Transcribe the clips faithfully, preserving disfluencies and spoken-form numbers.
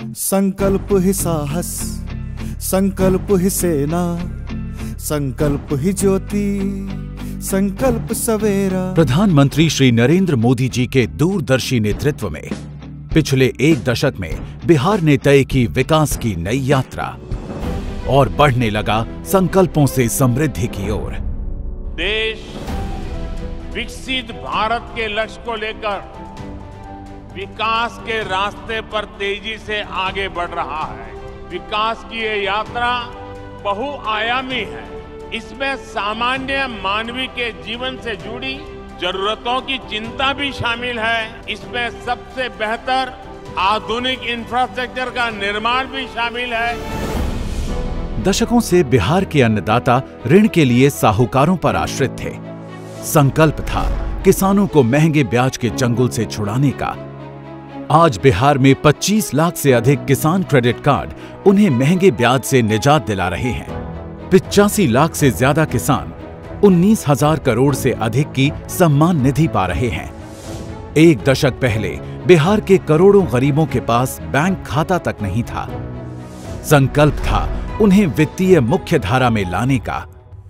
संकल्प ही साहस, संकल्प ही सेना, संकल्प ही ज्योति, संकल्प सवेरा। प्रधानमंत्री श्री नरेंद्र मोदी जी के दूरदर्शी नेतृत्व में पिछले एक दशक में बिहार ने तय की विकास की नई यात्रा और बढ़ने लगा संकल्पों से समृद्धि की ओर। देश विकसित भारत के लक्ष्य को लेकर विकास के रास्ते पर तेजी से आगे बढ़ रहा है। विकास की ये यात्रा बहुआयामी है। इसमें सामान्य मानवी के जीवन से जुड़ी जरूरतों की चिंता भी शामिल है। इसमें सबसे बेहतर आधुनिक इंफ्रास्ट्रक्चर का निर्माण भी शामिल है। दशकों से बिहार के अन्नदाता ऋण के लिए साहूकारों पर आश्रित थे। संकल्प था किसानों को महंगे ब्याज के चंगुल से छुड़ाने का। आज बिहार में पच्चीस लाख से अधिक किसान क्रेडिट कार्ड उन्हें महंगे ब्याज से निजात दिला रहे हैं। पिचासी लाख से ज्यादा किसान उन्नीस हजार करोड़ से अधिक की सम्मान निधि पा रहे हैं। एक दशक पहले बिहार के करोड़ों गरीबों के पास बैंक खाता तक नहीं था। संकल्प था उन्हें वित्तीय मुख्य धारा में लाने का।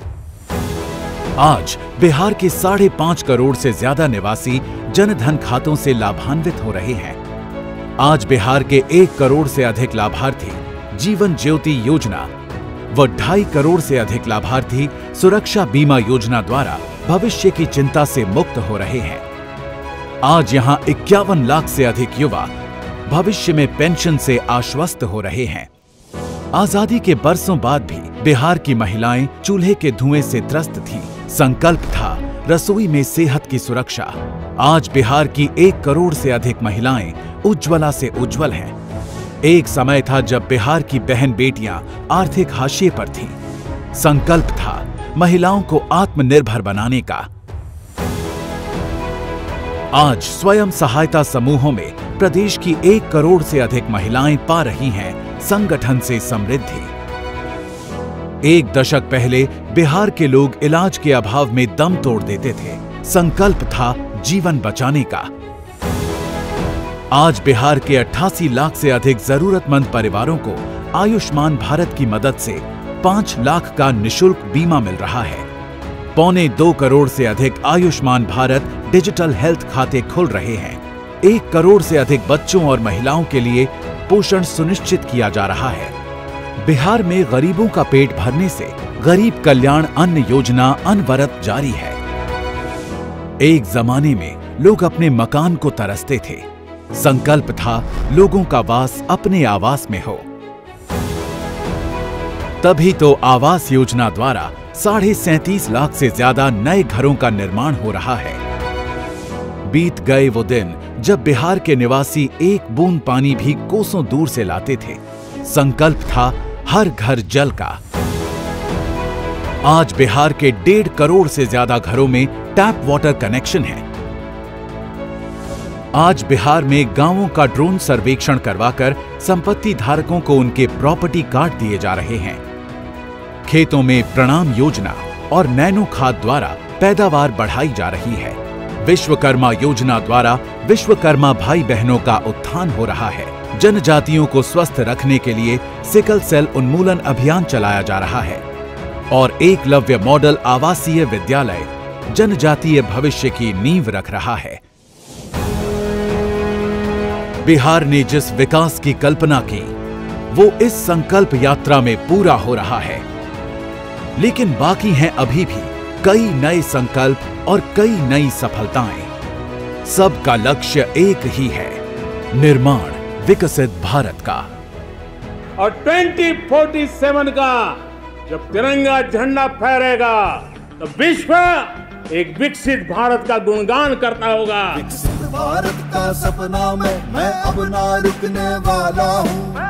आज बिहार के साढ़े पांच करोड़ से ज्यादा निवासी जनधन खातों से लाभान्वित हो रहे हैं। आज बिहार के एक करोड़ से अधिक लाभार्थी जीवन ज्योति योजना व ढाई करोड़ से अधिक लाभार्थी सुरक्षा बीमा योजना द्वारा भविष्य की चिंता से मुक्त हो रहे हैं। आज यहां इक्यावन लाख से अधिक युवा भविष्य में पेंशन से आश्वस्त हो रहे हैं। आजादी के बरसों बाद भी बिहार की महिलाएं चूल्हे के धुएं से त्रस्त थीं। संकल्प था रसोई में सेहत की सुरक्षा। आज बिहार की एक करोड़ से अधिक महिलाएं उज्ज्वला से उज्जवल हैं। एक समय था जब बिहार की बहन बेटियां आर्थिक हाशिए पर थीं। संकल्प था महिलाओं को आत्मनिर्भर बनाने का। आज स्वयं सहायता समूहों में प्रदेश की एक करोड़ से अधिक महिलाएं पा रही हैं संगठन से समृद्धि। एक दशक पहले बिहार के लोग इलाज के अभाव में दम तोड़ देते थे। संकल्प था जीवन बचाने का। आज बिहार के अट्ठासी लाख से अधिक जरूरतमंद परिवारों को आयुष्मान भारत की मदद से पांच लाख का निशुल्क बीमा मिल रहा है। पौने दो करोड़ से अधिक आयुष्मान भारत डिजिटल हेल्थ खाते खुल रहे हैं। एक करोड़ से अधिक बच्चों और महिलाओं के लिए पोषण सुनिश्चित किया जा रहा है। बिहार में गरीबों का पेट भरने से गरीब कल्याण अन्न योजना अनवरत जारी है। एक जमाने में लोग अपने मकान को तरसते थे। संकल्प था लोगों का वास अपने आवास में हो। तभी तो आवास योजना द्वारा साढ़े सैंतीस लाख से ज्यादा नए घरों का निर्माण हो रहा है। बीत गए वो दिन जब बिहार के निवासी एक बूंद पानी भी कोसों दूर से लाते थे। संकल्प था हर घर जल का। आज बिहार के डेढ़ करोड़ से ज्यादा घरों में टैप वाटर कनेक्शन है। आज बिहार में गांवों का ड्रोन सर्वेक्षण करवाकर संपत्ति धारकों को उनके प्रॉपर्टी कार्ड दिए जा रहे हैं। खेतों में प्रणाम योजना और नैनो खाद द्वारा पैदावार बढ़ाई जा रही है। विश्वकर्मा योजना द्वारा विश्वकर्मा भाई बहनों का उत्थान हो रहा है। जनजातियों को स्वस्थ रखने के लिए सिकल सेल उन्मूलन अभियान चलाया जा रहा है और एकलव्य मॉडल आवासीय विद्यालय जनजातीय भविष्य की नींव रख रहा है। बिहार ने जिस विकास की कल्पना की वो इस संकल्प यात्रा में पूरा हो रहा है। लेकिन बाकी हैं अभी भी कई नए संकल्प और कई नई सफलताएं। सबका लक्ष्य एक ही है, निर्माण विकसित भारत का। और दो हज़ार सैंतालीस का जब तिरंगा झंडा फहरेगा तो विश्व एक विकसित भारत का गुणगान करता होगा। विकसित भारत का सपना में मैं अब ना रुकने वाला हूँ।